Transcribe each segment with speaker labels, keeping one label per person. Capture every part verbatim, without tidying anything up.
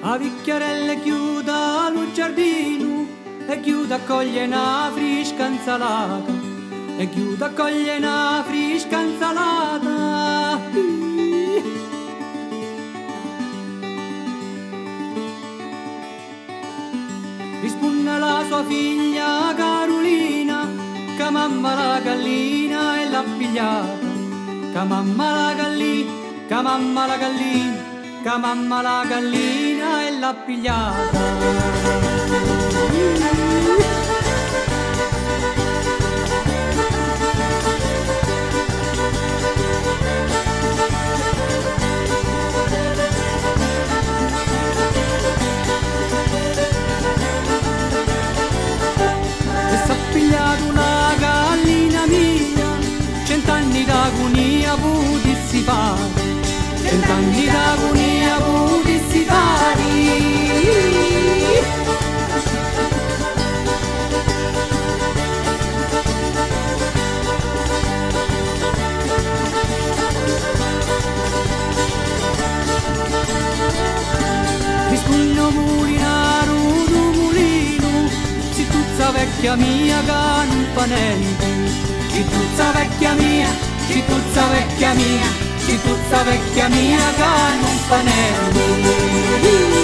Speaker 1: A vicchiarelle chiuda lo giardino e chiuda accoglie una fresca insalata e chiuda accoglie una fresca insalata. Risponde la sua figlia Carolina che mamma la gallina e l'ha pigliata, che mamma la gallina, che mamma la gallina, che mamma la gallina e l'ha pigliata. Una gallina mia, cent'anni d'agonia potessi fare, cent'anni d'agonia potessi fare. Rispondo mulinaro du mulino, si tuzza vecchia mia che non fa niente. Si tuzza vecchia mia, si tuzza vecchia mia, si tuzza vecchia mia che non fa niente.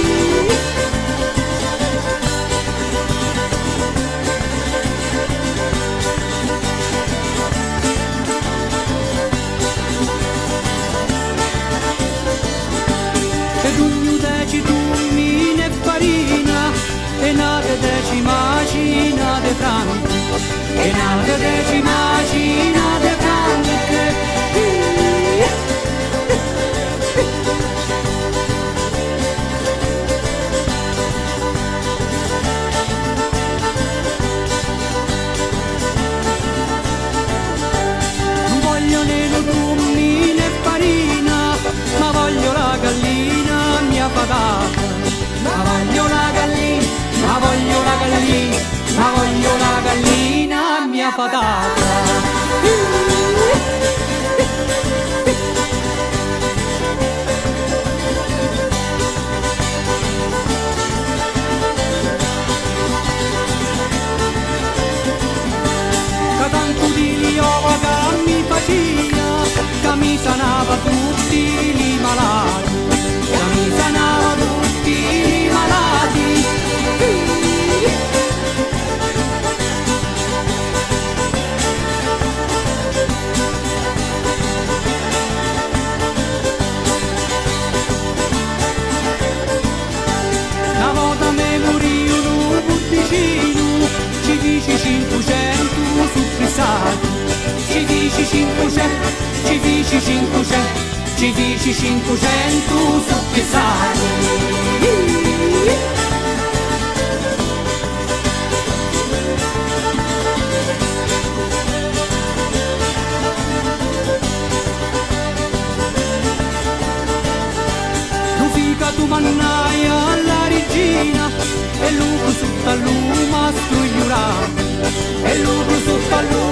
Speaker 1: Ed ogni deci tummine e farina e nate deci macina de franco, e nate deci macina de franco. Non voglio né tummine e farina, ma voglio la gallina mia patata, ma voglio la gallina, ma voglio la gallina, ma voglio la gallina mia patata. Che tanto di liova che mi faceva, che mi sanava tutti i malati, che mi sanava tutti i malati. Una volta me morì un butticino, ci dici cinquecento su fissati, ci dici cinquecento, ci dici cinquecento, ci dici cinquecento su fissati. Tu mannaia alla regina e lupo sotto al lume a strugliurato, e lupo sotto al lume